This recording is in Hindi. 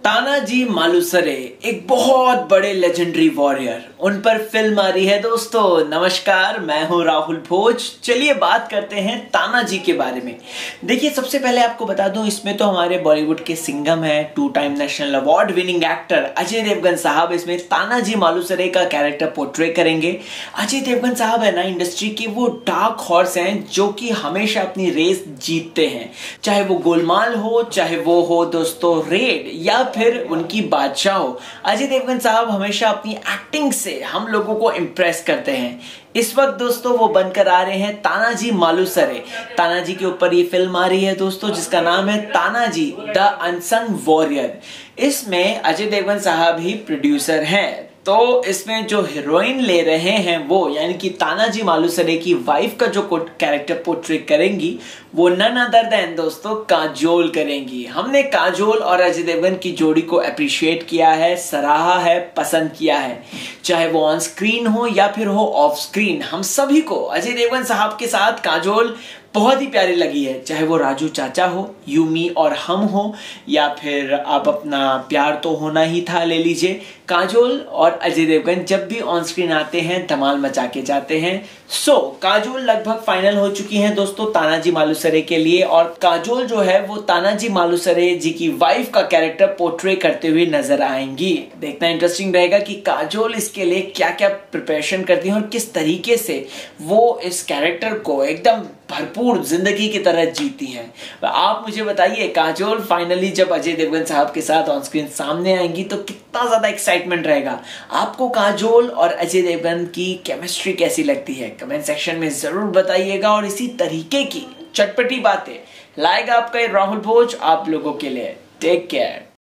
तानाजी मालुसरे एक बहुत बड़े लेजेंडरी वॉरियर, उन पर फिल्म आ रही है। दोस्तों नमस्कार, मैं हूं राहुल भोज। चलिए बात करते हैं तानाजी के बारे में। देखिए, सबसे पहले आपको बता दूं, इसमें तो हमारे बॉलीवुड के सिंघम है, 2 time national award winning actor Ajay Devgan साहब इसमें तानाजी मालुसरे का कैरेक्टर पोर्ट्रे करेंगे। अजय देवगन साहब है ना, इंडस्ट्री के वो डार्क हॉर्स हैं जो कि हमेशा अपनी रेस जीतते हैं, चाहे वो गोलमाल हो, चाहे वो हो दोस्तों रेड, या फिर उनकी बादशाह हो। अजय देवगन साहब हमेशा अपनी एक्टिंग से हम लोगों को इम्प्रेस करते हैं। इस वक्त दोस्तों वो बनकर आ रहे हैं तानाजी मालुसरे। तानाजी के ऊपर ये फिल्म आ रही है दोस्तों, जिसका नाम है तानाजी द अनसंग वॉरियर। इसमें अजय देवगन साहब ही प्रोड्यूसर हैं। तो इसमें जो हीरोइन ले रहे हैं वो, यानी कि तानाजी मालुसरे की वाइफ का जो कैरेक्टर पोर्ट्रे करेंगी, वो नन अदर देन दोस्तों काजोल करेंगी। हमने काजोल और अजय देवगन की जोड़ी को अप्रिशिएट किया है, सराहा है, पसंद किया है, चाहे वो ऑन स्क्रीन हो या फिर हो ऑफ स्क्रीन। हम सभी को अजय देवगन साहब के साथ काजोल बहुत ही प्यारी लगी है, चाहे वो राजू चाचा हो, यू मी और हम हो, या फिर आप अपना प्यार तो होना ही था ले लीजिए। काजोल और अजय देवगन जब भी ऑन स्क्रीन आते हैं धमाल मचा के जाते हैं। काजोल लगभग फाइनल हो चुकी हैं दोस्तों तानाजी मालुसरे के लिए, और काजोल जो है वो तानाजी मालुसरे जी की वाइफ का कैरेक्टर पोर्ट्रे करते हुए नजर आएंगी। देखना इंटरेस्टिंग रहेगा कि काजोल इसके लिए क्या क्या प्रिपरेशन करती हैं और किस तरीके से वो इस कैरेक्टर को एकदम भरपूर जिंदगी की तरह जीती हैं। आप मुझे बताइए, काजोल फाइनली जब अजय देवगन साहब के साथ ऑन स्क्रीन सामने आएंगी तो कितना ज्यादा एक्साइटमेंट रहेगा। आपको काजोल और अजय देवगन की केमिस्ट्री कैसी लगती है, कमेंट सेक्शन में जरूर बताइएगा। और इसी तरीके की चटपटी बातें लाएगा आपका राहुल भोज आप लोगों के लिए। Take care.